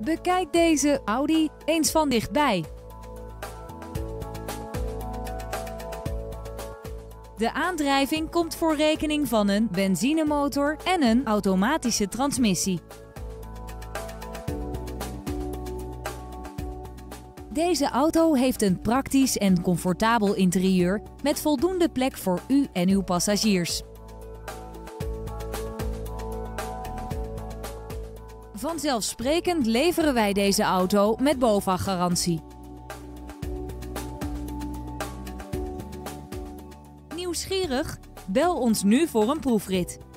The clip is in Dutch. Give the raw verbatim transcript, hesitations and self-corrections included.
Bekijk deze Audi eens van dichtbij. De aandrijving komt voor rekening van een benzinemotor en een automatische transmissie. Deze auto heeft een praktisch en comfortabel interieur met voldoende plek voor u en uw passagiers. Vanzelfsprekend leveren wij deze auto met BOVAG-garantie. Nieuwsgierig? Bel ons nu voor een proefrit.